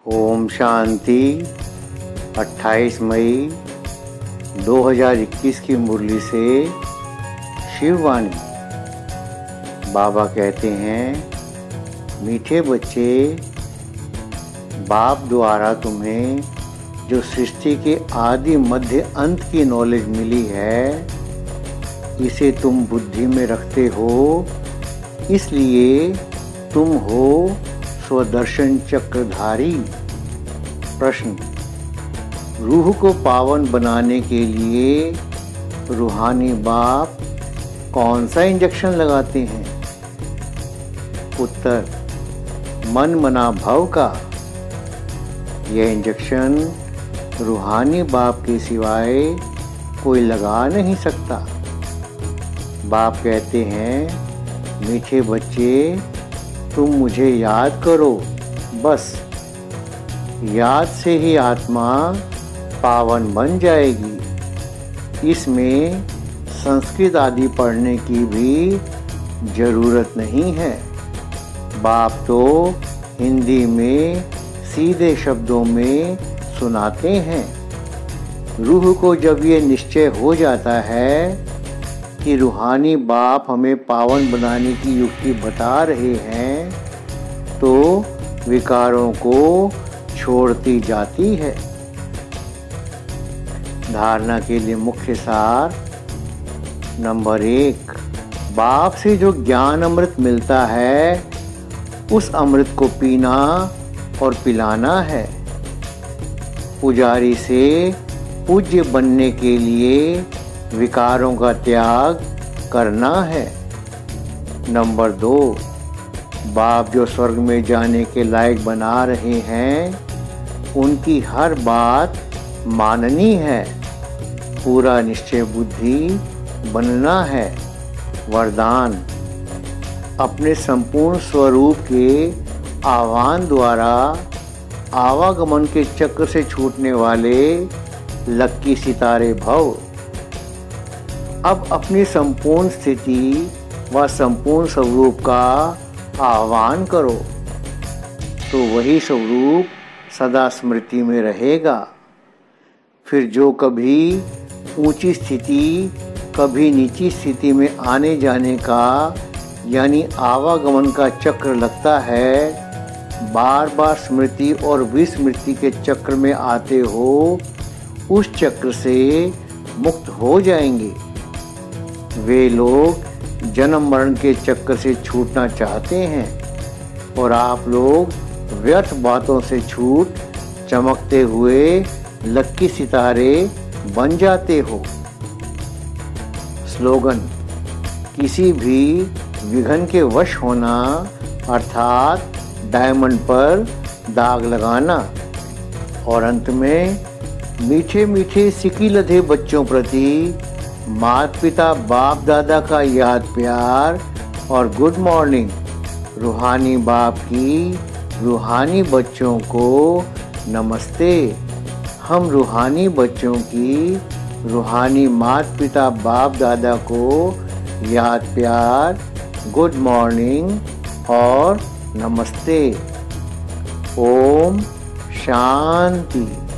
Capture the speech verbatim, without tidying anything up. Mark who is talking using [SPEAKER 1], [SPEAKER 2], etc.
[SPEAKER 1] ओम शांति। अट्ठाईस मई दो हज़ार इक्कीस की मुरली से शिववाणी। बाबा कहते हैं, मीठे बच्चे, बाप द्वारा तुम्हें जो सृष्टि के आदि मध्य अंत की नॉलेज मिली है, इसे तुम बुद्धि में रखते हो, इसलिए तुम हो स्वदर्शन चक्रधारी। प्रश्न: रूह को पावन बनाने के लिए रूहानी बाप कौन सा इंजेक्शन लगाते हैं? उत्तर: मन मना भव का। यह इंजेक्शन रूहानी बाप के सिवाय कोई लगा नहीं सकता। बाप कहते हैं, मीठे बच्चे, तुम मुझे याद करो, बस याद से ही आत्मा पावन बन जाएगी। इसमें संस्कृत आदि पढ़ने की भी जरूरत नहीं है। बाप तो हिंदी में सीधे शब्दों में सुनाते हैं। रूह को जब ये निश्चय हो जाता है कि रूहानी बाप हमें पावन बनाने की युक्ति बता रहे हैं, तो विकारों को छोड़ती जाती है। धारणा के लिए मुख्य सार: नंबर एक, बाप से जो ज्ञान अमृत मिलता है, उस अमृत को पीना और पिलाना है। पुजारी से पूज्य बनने के लिए विकारों का त्याग करना है। नंबर दो, बाप जो स्वर्ग में जाने के लायक बना रहे हैं, उनकी हर बात माननी है। पूरा निश्चय बुद्धि बनना है। वरदान: अपने संपूर्ण स्वरूप के आह्वान द्वारा आवागमन के चक्र से छूटने वाले लक्की सितारे भव। अब अपनी संपूर्ण स्थिति व संपूर्ण स्वरूप का आह्वान करो, तो वही स्वरूप सदा स्मृति में रहेगा। फिर जो कभी ऊंची स्थिति, कभी नीची स्थिति में आने जाने का यानी आवागमन का चक्र लगता है, बार बार स्मृति और विस्मृति के चक्र में आते हो, उस चक्र से मुक्त हो जाएंगे। वे लोग जन्म मरण के चक्कर से छूटना चाहते हैं और आप लोग व्यर्थ बातों से छूट चमकते हुए लक्की सितारे बन जाते हो। स्लोगन: किसी भी विघन के वश होना अर्थात डायमंड पर दाग लगाना। और अंत में मीठे मीठे सिकी लधे बच्चों प्रति माता पिता बाप दादा का याद प्यार और गुड मॉर्निंग। रूहानी बाप की रूहानी बच्चों को नमस्ते। हम रूहानी बच्चों की रूहानी माता पिता बाप दादा को याद प्यार, गुड मॉर्निंग और नमस्ते। ओम शांति।